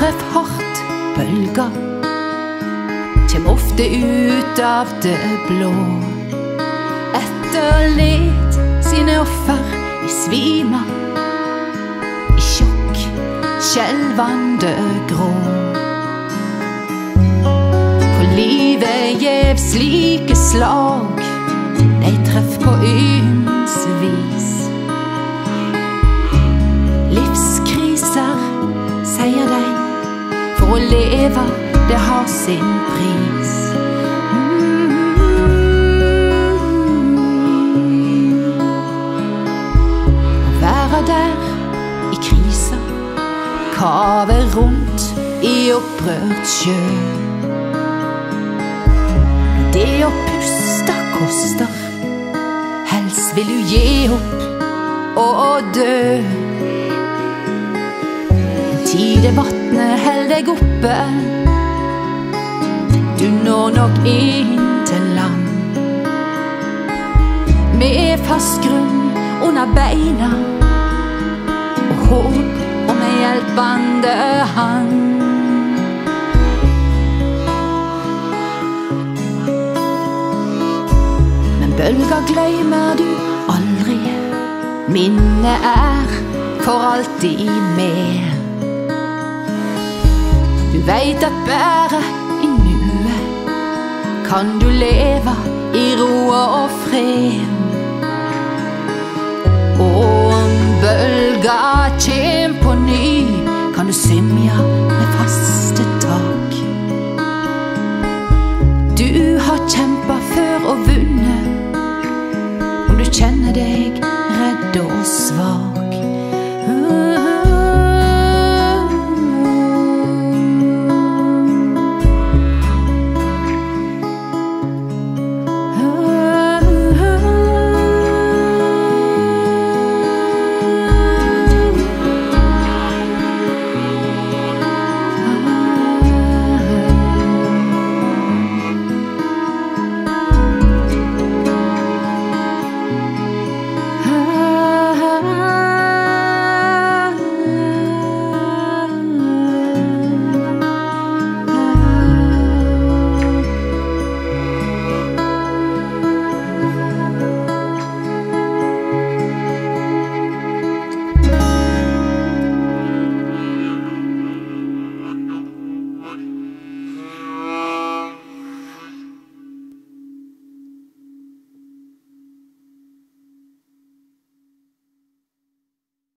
treff hardt bølga, kjem ofte ut av det blå. Etterlet sine offer i svima, i sjokk, skjelvande grå. For livet gjev slike slag, de treff på yns vis. Livskriser, sier de, for å leve, det har sin pris. Å være der i krisa, kave rundt i opprørt sjø. Det å puste koster, helst vil du gi opp og dø. Tide vattnet held deg oppe, du når nok inn til land. Med fast grunn under beina, og håp om en hjelpende hand. Men bølga glemmer du aldri, minnet er for alltid med. Du vet at bare i nuet kan du leve i ro og fred. Og om bølga kjem på ny, kan du svimja med faste tak. Du har kjempa før og vunnet, og du kjenner deg